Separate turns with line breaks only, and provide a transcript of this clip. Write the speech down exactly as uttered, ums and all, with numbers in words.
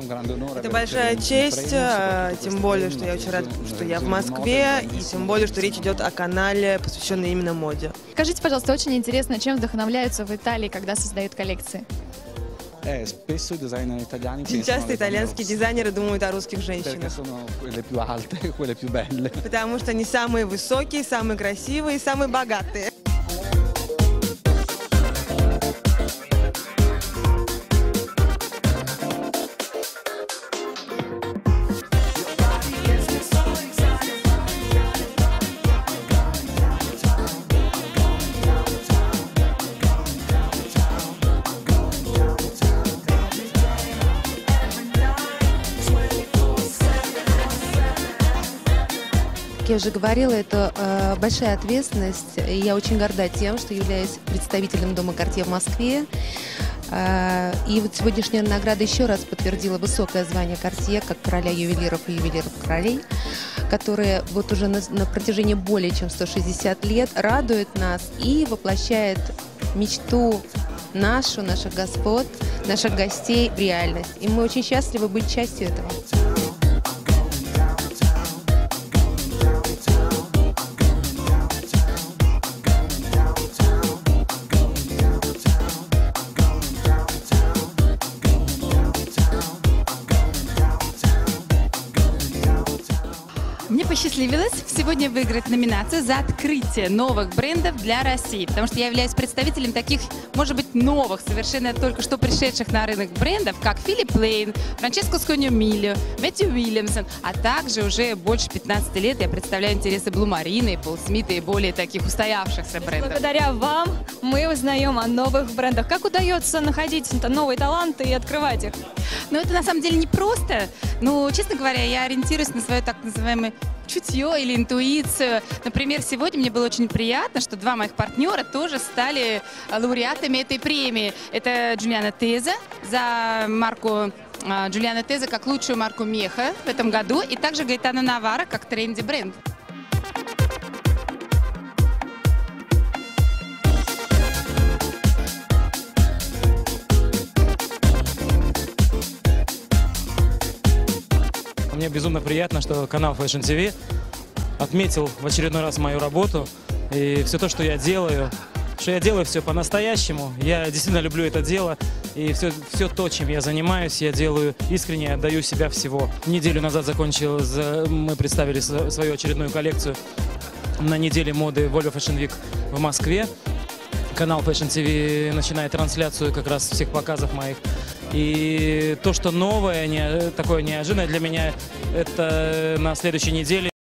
Это большая честь, тем более, что я очень рад, что я в Москве, и тем более, что речь идет о канале, посвященном именно моде.
Скажите, пожалуйста, очень интересно, чем вдохновляются в Италии, когда создают коллекции?
Часто итальянские дизайнеры думают о русских женщинах, потому что они самые высокие, самые красивые и самые богатые.
Как я уже говорила, это э, большая ответственность, и я очень горда тем, что являюсь представителем дома Cartier в Москве. Э, и вот сегодняшняя награда еще раз подтвердила высокое звание Cartier как короля ювелиров и ювелиров королей, которые вот уже на, на протяжении более чем ста шестидесяти лет радует нас и воплощает мечту нашу, наших господ, наших гостей в реальность. И мы очень счастливы быть частью этого.
Мне посчастливилось сегодня выиграть номинацию за открытие новых брендов для России, потому что я являюсь представителем таких, может быть, новых, совершенно только что пришедших на рынок брендов, как Philipp Plein, Francesco Scognamiglio, Matthew Williamson, а также уже больше пятнадцати лет я представляю интересы Blue Marine, Paul Smith и более таких устоявшихся брендов.
Благодаря вам мы узнаем о новых брендах. Как удается находить новые таланты и открывать их?
Но это на самом деле не просто. Ну, честно говоря, я ориентируюсь на свое так называемое чутье или интуицию. Например, сегодня мне было очень приятно, что два моих партнера тоже стали лауреатами этой премии. Это Джулиана Теза за марку Джулиана Теза как лучшую марку меха в этом году, и также Гаэтано Навара как тренди бренд.
Мне безумно приятно, что канал Fashion ти ви отметил в очередной раз мою работу и все то, что я делаю, что я делаю все по-настоящему. Я действительно люблю это дело, и все, все то, чем я занимаюсь, я делаю искренне, отдаю себя всего. Неделю назад закончил, мы представили свою очередную коллекцию на неделе моды Volvo Fashion Week в Москве. Канал Fashion ти ви начинает трансляцию как раз всех показов моих. И то, что новое, не, такое неожиданное для меня, это на следующей неделе.